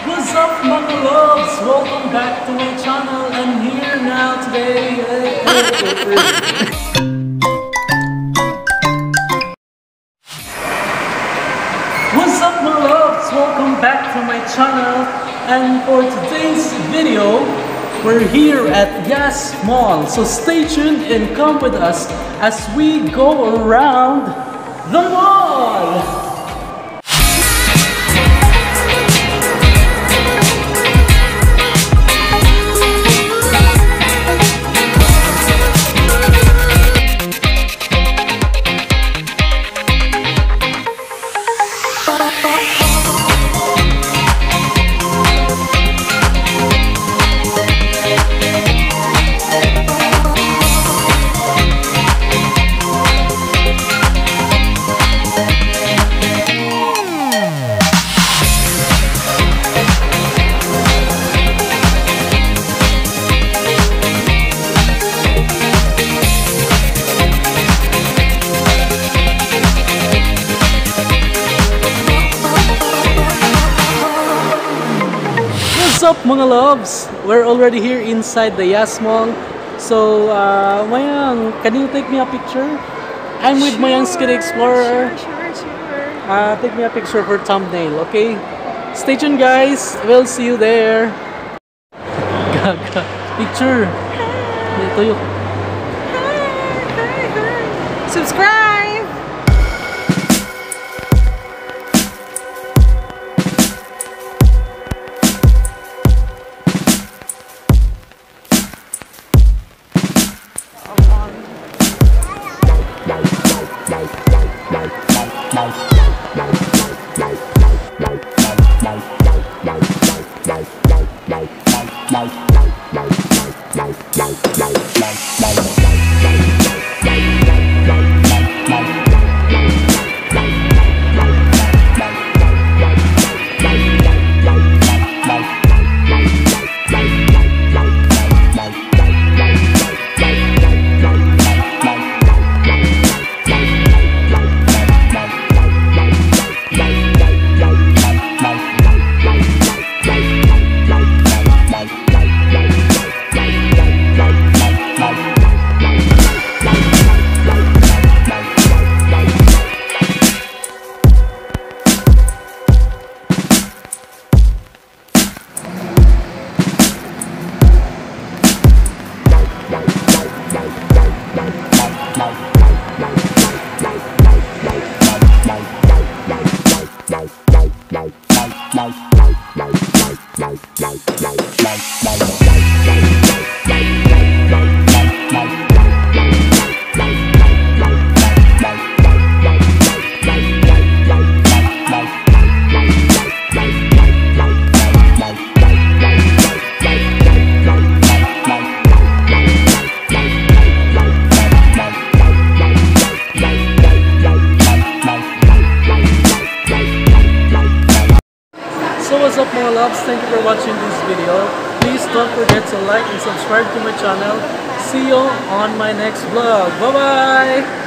What's up mga loves? Welcome back to my channel and here now today. What's up mga loves? Welcome back to my channel and for today's video, we're here at Yas Mall. So stay tuned and come with us as we go around the mall. What's up mga loves? We're already here inside the Yas Mall. So, Mayang, can you take me a picture? I'm with Mayang Skid Explorer. Sure. Take me a picture for thumbnail, okay? Stay tuned guys, we'll see you there. Gaga. Picture. Ito yung... Hi. Subscribe! So what's up mga loves, thank you for watching this video. Please don't forget to like and subscribe to my channel. See you on my next vlog. Bye bye!